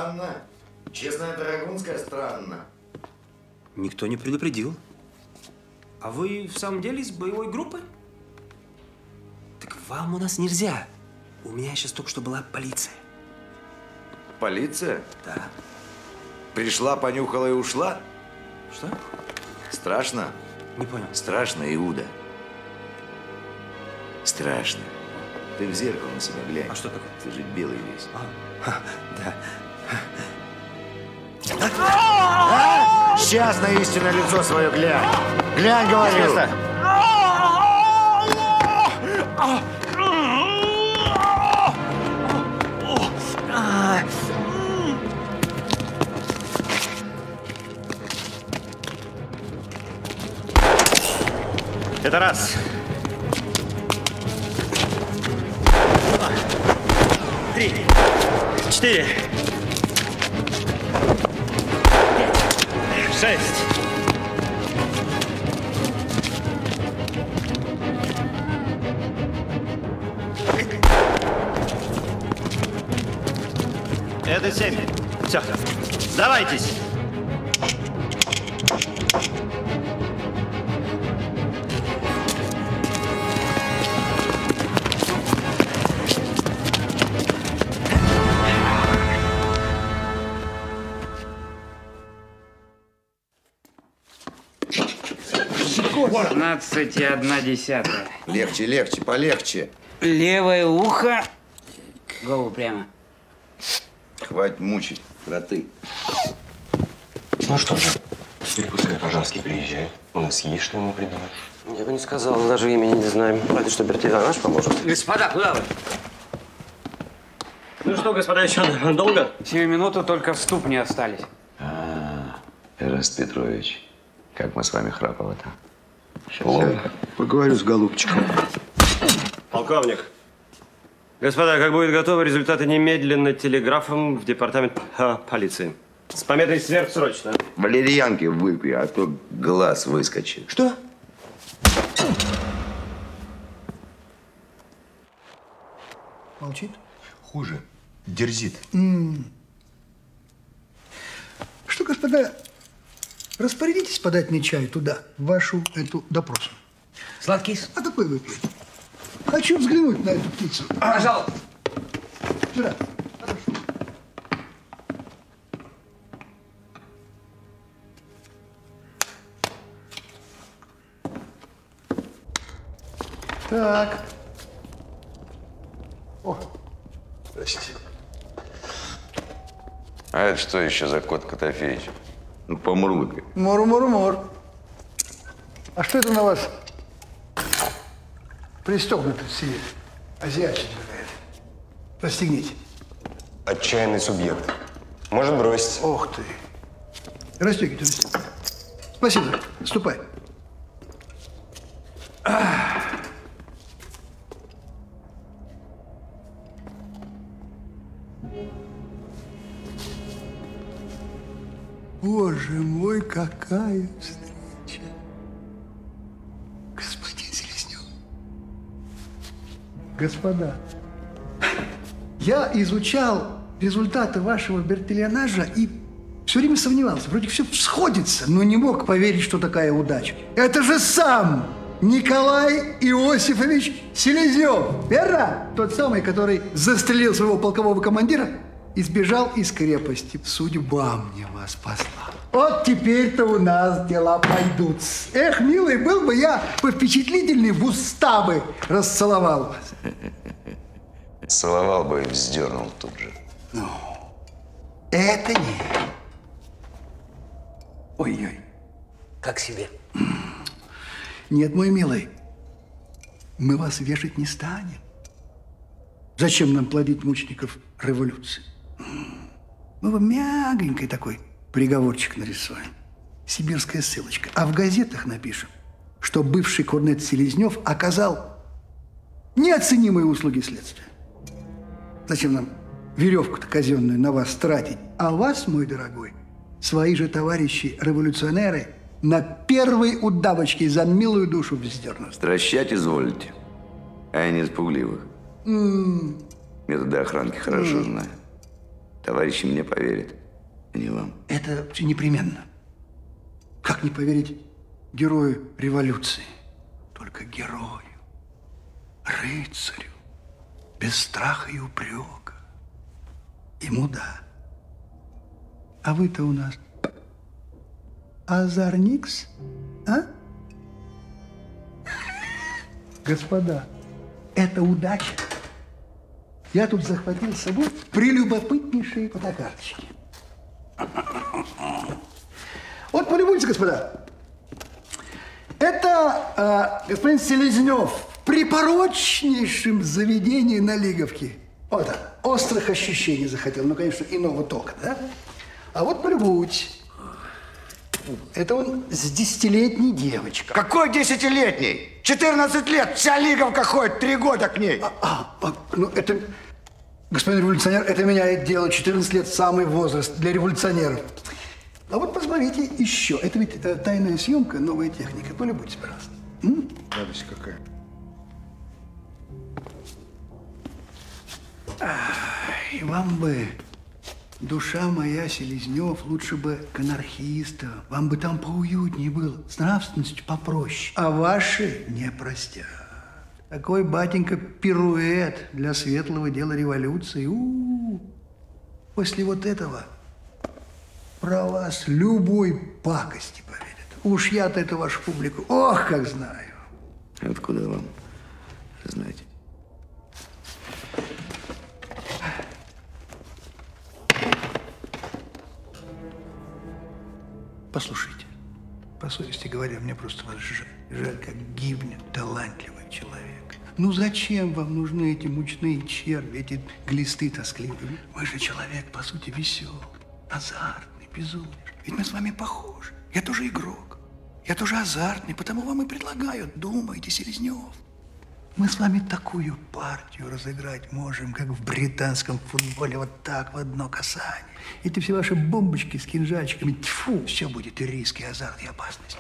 Странно. Честная драгунская странно. Никто не предупредил. А вы в самом деле из боевой группы? Так вам у нас нельзя. У меня сейчас только что была полиция. Полиция? Да. Пришла, понюхала и ушла? Что? Страшно? Не понял. Страшно, Иуда. Страшно. Ты в зеркало на себя глянь. А что такое? Ты же белый весь. Да. Сейчас на истинное лицо свое глянь. Глянь, говорю. Это раз. 3, 4, 6. Это 7. Все. Сдавайтесь. Двенадцать и 1/10. Легче, легче, полегче. Левое ухо. Голову прямо. Хватит мучить, кроты. Ну что же, теперь пускай Пожарский приезжает. У нас есть что ему придумать. Я бы не сказал, даже имени не знаем. Разве что Бертильон наш поможет. Господа, куда вы? Ну что, господа, еще долго? 7 минут, только в ступни остались. Эраст Петрович, как мы с вами храповато. Я поговорю с голубчиком. Полковник. Господа, как будет готовы результаты немедленно телеграфом в департамент полиции. С пометой сверхсрочно. Валерьянки выпей, а то глаз выскочит. Что? Молчит? Хуже. Дерзит. Что, господа, распорядитесь подать мне чай туда, в вашу эту допросную. Сладкий? А какой выпьет? Хочу взглянуть на эту птицу. Пожалуйста. Сюда. Так. О, здрасте. А это что еще за кот Котофеич? Ну, помурлыкай. Мур-мур-мур. А что это на вас пристегнуто все? Азиатчина какая-то. Расстегните. Отчаянный субъект. Может бросить. Ох ты. Расстегните, расстегните. Спасибо. Ступай. Боже мой, какая встреча. Господин Селезнев. Господа, я изучал результаты вашего бертильонажа и все время сомневался. Вроде все сходится, но не мог поверить, что такая удача. Это же сам Николай Иосифович Селезнев, верно? Тот самый, который застрелил своего полкового командира и сбежал из крепости. Судьба мне вас послала. Вот теперь-то у нас дела пойдут. Эх, милый, был бы я повпечатлительный, в уста бы расцеловал вас. Целовал бы и вздернул тут же. Ну, это не. Ой-ой. Как себе? Нет, мой милый, мы вас вешать не станем. Зачем нам плодить мучеников революции? Мы вам мягенький такой приговорчик нарисуем. Сибирская ссылочка. А в газетах напишем, что бывший корнет Селезнев оказал неоценимые услуги следствия. Зачем нам веревку-то казенную на вас тратить? А вас, мой дорогой, свои же товарищи-революционеры на первой удавочке за милую душу вздернут. Стращать изволите, а я не из пугливых. Методы охранки хорошо знаю. Товарищи мне поверят, а не вам. Это все непременно. Как не поверить герою революции? Только герою, рыцарю, без страха и упрека. Ему да. А вы-то у нас озорникс, а? Господа, это удача. Я тут захватил с собой прелюбопытнейшие фотокарточки. Вот полюбуйтесь, господа. Это господин Селезнев в припорочнейшем заведении на Лиговке. Вот он, острых ощущений захотел, ну, конечно, иного тока, да? А вот полюбуйтесь. Это он с 10-летней девочкой. Какой 10-летний? 14 лет, вся Лиговка ходит, 3 года к ней. Ну, это, господин революционер, это меняет дело. 14 лет – самый возраст для революционеров. А вот посмотрите еще. Это ведь тайная съемка, новая техника. Полюбуйтесь, пожалуйста. Радость какая. И вам бы, душа моя, Селезнев, лучше бы к анархистам. Вам бы там поуютнее было, с нравственностью попроще. А ваши не простят. Такой, батенька, пируэт для светлого дела революции. После вот этого про вас любой пакости поверит. Уж я-то эту вашу публику, ох, как знаю. Откуда вам знать? Послушайте, по совести говоря, мне просто вас жаль. Жаль, как гибнет талантливый человек. Ну зачем вам нужны эти мучные черви, эти глисты тоскливые? Вы же человек, по сути, веселый, азартный, безумный. Ведь мы с вами похожи. Я тоже игрок. Я тоже азартный, потому вам и предлагаю. Думайте, Селезнев. Мы с вами такую партию разыграть можем, как в британском футболе, вот так, в одно касание. Эти все ваши бомбочки с кинжальчиками, тьфу, все будет и риск, и азарт, и опасность.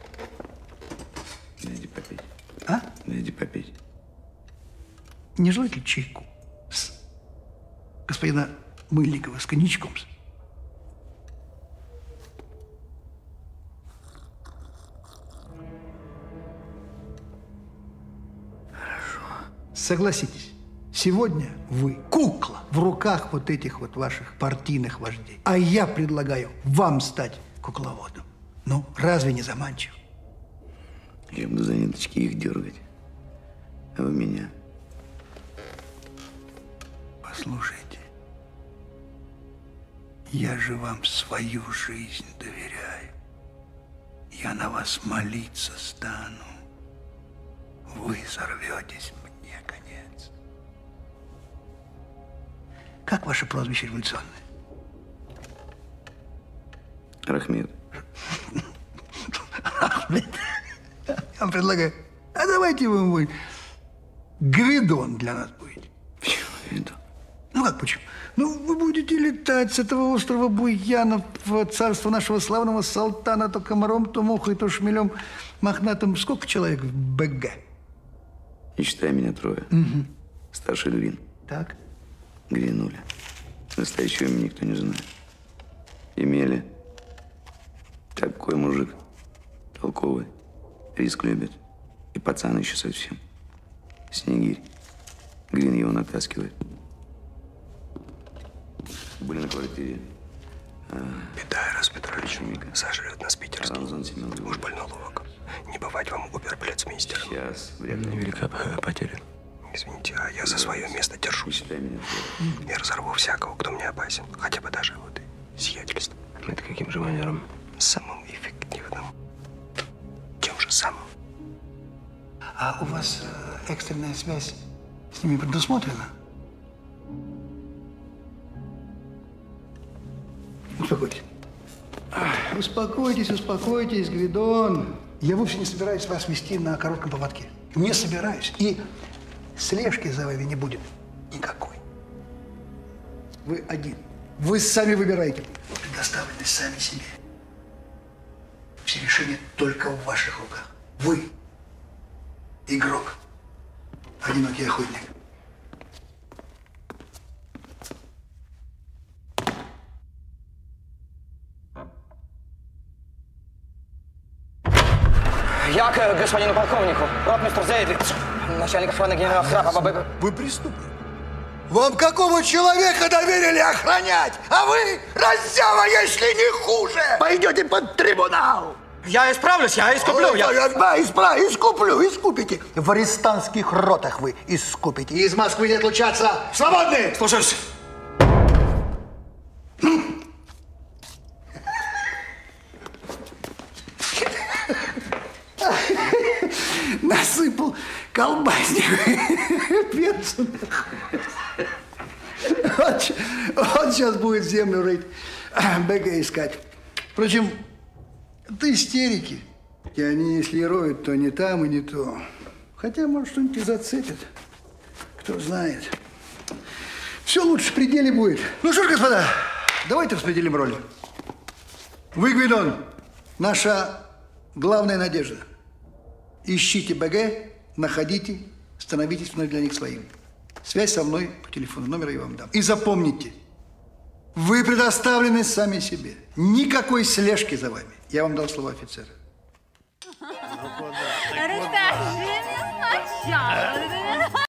Дайте попить. А? Дайте попить. Не желаете ли чайку с господина Мыльникова с коньячком? Согласитесь, сегодня вы кукла в руках вот этих вот ваших партийных вождей. А я предлагаю вам стать кукловодом. Ну, разве не заманчиво? Я буду за ниточки их дергать. А вы меня. Послушайте, я же вам свою жизнь доверяю. Я на вас молиться стану. Вы сорветесь мне конец. Как ваше прозвище революционное? Рахмет. Ахмед. Я вам предлагаю, а давайте вы Гвидон для нас будете. Почему Гвидон? Ну как почему? Ну, вы будете летать с этого острова Буянов в царство нашего славного Салтана то комаром, то мухой, то шмелем мохнатым. Сколько человек в БГ? Не считай меня трое. Угу. Старший Гвин. Так. Гвинуля. Настоящего имя никто не знает. Имели. Такой мужик. Толковый. Риск любит. И пацан еще совсем. Снегирь. Гвин его натаскивает. Были на квартире. Беда, Ирас Петрович. Сожрет нас питерский. Уж больно ловок. Не бывать вам оберполицмейстера. Сейчас. Вряд ли. Невелика потеря. Извините, а я за свое место держусь. Считай меня трое. Я разорву всякого, кто мне опасен. Хотя бы даже вот и сиятельство. Это каким же манером? Самым эффективным. Тем же самым. А у вас экстренная связь с ними предусмотрена? Успокойтесь. Успокойтесь, успокойтесь, Гвидон. Я вовсе не собираюсь вас вести на коротком поводке. Не собираюсь. И слежки за вами не будет никакой. Вы один. Вы сами выбираете. Вы предоставлены сами себе. Все решения только в ваших руках. Вы игрок. Одинокий охотник. Я к господину полковнику. Ротмистр Зейдлиц, начальник охраны генерала Храпова. Вы преступник. Вам какого человека доверили охранять? А вы, раззява, если не хуже, пойдете под трибунал. Я исправлюсь, я искуплю. Искупите. В арестантских ротах вы искупите. Из Москвы не отлучаться. Свободны! Слушаюсь. Насыпал колбасник. Перцу. Он сейчас будет землю рыть, БГ искать. Впрочем, это истерики. И они, если и роют, то не там и не то. Хотя, может, что-нибудь и зацепят. Кто знает. Все лучше в пределе будет. Ну что ж, господа, давайте распределим роли. Вы, Гвидон, наша главная надежда. Ищите БГ, находите, становитесь вновь для них своим. Связь со мной по телефону, номер я вам дам. И запомните, вы предоставлены сами себе. Никакой слежки за вами. Я вам дал слово офицера. Расскажи мне сначала.